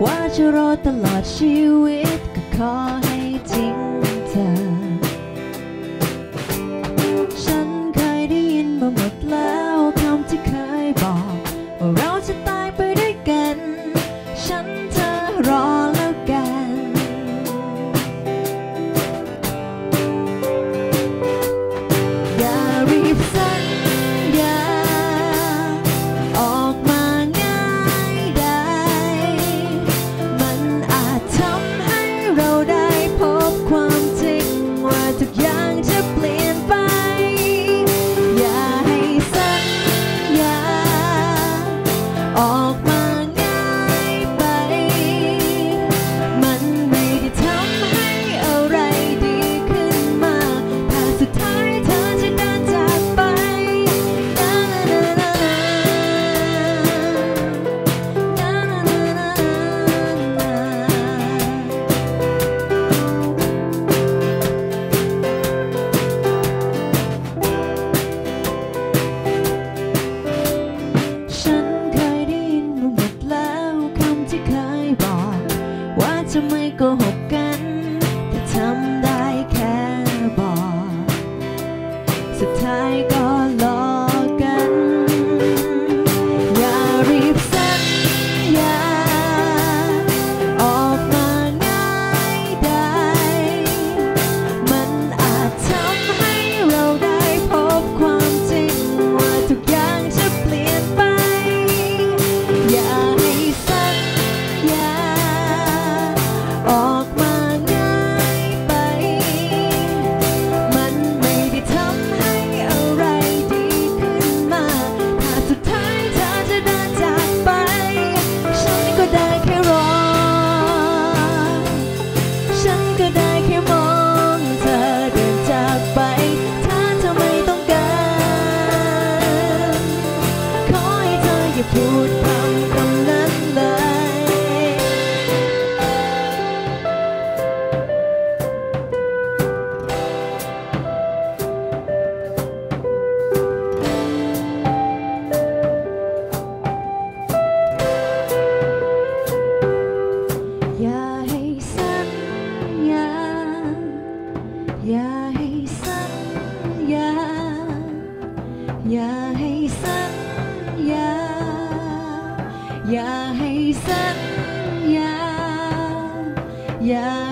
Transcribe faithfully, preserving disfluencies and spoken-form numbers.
ว่าจะรอตลอดชีวิตก็ขอให้จริงเธอฉันเคยได้ยินมาหมดแล้วคำที่เคยบอกว่าเราจะตายไปด้วยกันฉันเธอรอแล้วกันอย่ารีบสัญญาออกมาง่ายได้มันอาจทำให้เราได้พบความจริงว่าทุกอย่างจะเปลี่ยนไปอย่าให้สัญญาออกมาง่ายไปมันไม่ได้ทำให้อะไรดีขึ้นมาถ้าสุดท้ายเธอจะเดินจากไปนานานานานานานาฉันเคยได้ยินมาหมดแล้วคำที่เคยบอกว่าจะไม่โกหกกันแต่ทำได้แค่บอกสุดท้ายก็หลอกกันอย่ารีบสัญญาออกมาง่ายได้มันอาจทำให้เราได้พบความจริงว่าทุกอย่างจะเปลี่ยนไปอย่าให้สัญญาออกมาง่ายไปมันไม่ได้ทำให้อะไรดีขึ้นมาถ้าสุดท้ายเธอจะเดินจากไปฉันก็ได้แค่รอฉันก็ได้แค่มองเธอเดินจากไปถ้าเธอไม่ต้องการขอให้เธออย่าพูดคำคำนั้นเลยอย่าให้สัญญาอย่าให้สัญญาอย่าให้สัญญาอย่าให้สัญญาอย่า